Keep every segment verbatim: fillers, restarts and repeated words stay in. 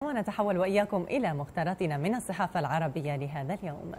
ونتحول وإياكم إلى مختاراتنا من الصحافة العربية لهذا اليوم.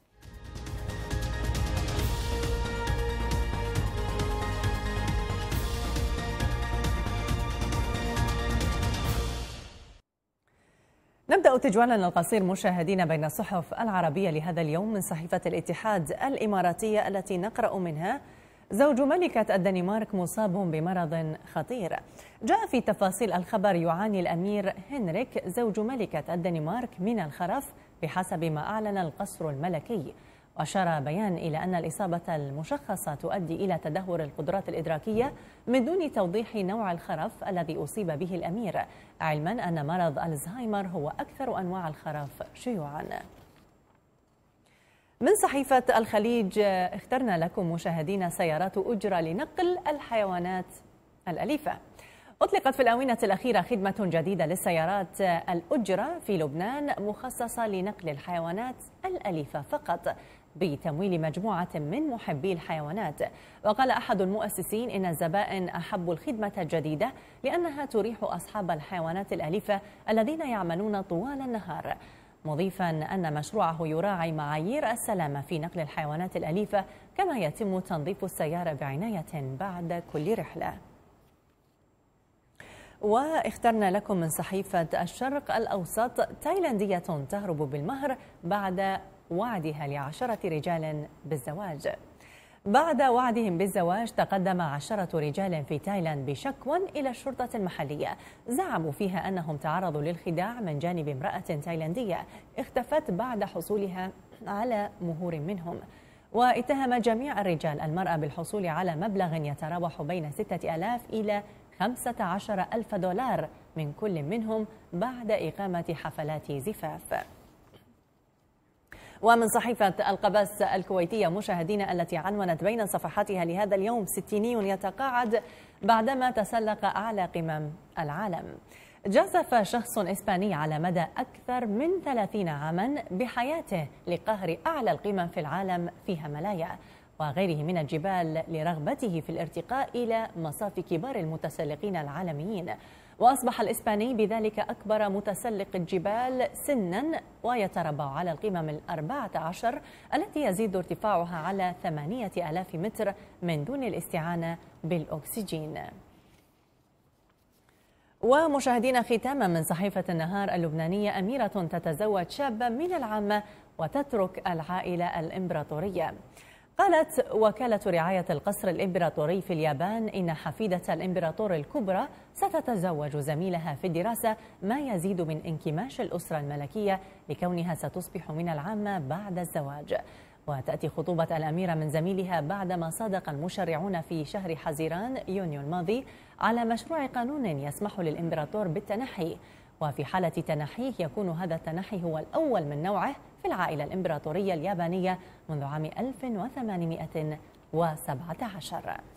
نبدأ تجوالنا القصير مشاهدين بين الصحف العربية لهذا اليوم من صحيفة الاتحاد الإماراتية التي نقرأ منها: زوج ملكة الدنمارك مصاب بمرض خطير. جاء في تفاصيل الخبر: يعاني الأمير هنريك زوج ملكة الدنمارك من الخرف بحسب ما أعلن القصر الملكي. وأشار بيان إلى أن الإصابة المشخصة تؤدي إلى تدهور القدرات الإدراكية من دون توضيح نوع الخرف الذي أصيب به الأمير، علما أن مرض الزهايمر هو أكثر أنواع الخرف شيوعا. من صحيفة الخليج اخترنا لكم مشاهدين سيارات أجرة لنقل الحيوانات الأليفة. أطلقت في الآونة الأخيرة خدمة جديدة للسيارات الأجرة في لبنان مخصصة لنقل الحيوانات الأليفة فقط بتمويل مجموعة من محبي الحيوانات. وقال أحد المؤسسين إن الزبائن أحبوا الخدمة الجديدة لأنها تريح أصحاب الحيوانات الأليفة الذين يعملون طوال النهار، مضيفا أن مشروعه يراعي معايير السلامة في نقل الحيوانات الأليفة، كما يتم تنظيف السيارة بعناية بعد كل رحلة. واخترنا لكم من صحيفة الشرق الأوسط: تايلاندية تهرب بالمهر بعد وعدها لعشرة رجال بالزواج. بعد وعدهم بالزواج تقدم عشرة رجال في تايلاند بشكوى إلى الشرطة المحلية، زعموا فيها أنهم تعرضوا للخداع من جانب امرأة تايلاندية اختفت بعد حصولها على مهور منهم. واتهم جميع الرجال المرأة بالحصول على مبلغ يتراوح بين ستة آلاف إلى خمسة عشر ألف دولار من كل منهم بعد إقامة حفلات زفاف. ومن صحيفة القبس الكويتية مشاهدين التي عنونت بين صفحاتها لهذا اليوم: ستيني يتقاعد بعدما تسلق أعلى قمم العالم. جازف شخص إسباني على مدى أكثر من ثلاثين عاما بحياته لقهر أعلى القمم في العالم في هيمالايا وغيره من الجبال لرغبته في الارتقاء إلى مصاف كبار المتسلقين العالميين. وأصبح الإسباني بذلك أكبر متسلق الجبال سنا، ويتربع على القمم الأربعة عشر التي يزيد ارتفاعها على ثمانية آلاف متر من دون الاستعانة بالأكسجين. ومشاهدين ختاما من صحيفة النهار اللبنانية: أميرة تتزوج شابا من العامة وتترك العائلة الإمبراطورية. قالت وكالة رعاية القصر الإمبراطوري في اليابان إن حفيدة الإمبراطور الكبرى ستتزوج زميلها في الدراسة، ما يزيد من انكماش الأسرة الملكية لكونها ستصبح من العامة بعد الزواج. وتأتي خطوبة الأميرة من زميلها بعدما صادق المشرعون في شهر حزيران يونيو الماضي على مشروع قانون يسمح للإمبراطور بالتنحي، وفي حالة تنحيه يكون هذا التنحي هو الأول من نوعه في العائلة الإمبراطورية اليابانية منذ عام ألف وثمانمائة وسبعة عشر.